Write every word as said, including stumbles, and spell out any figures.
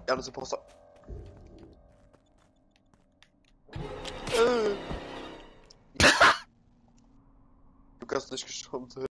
Ja, das ist Imposter. Äh. Lukas nicht gestorben.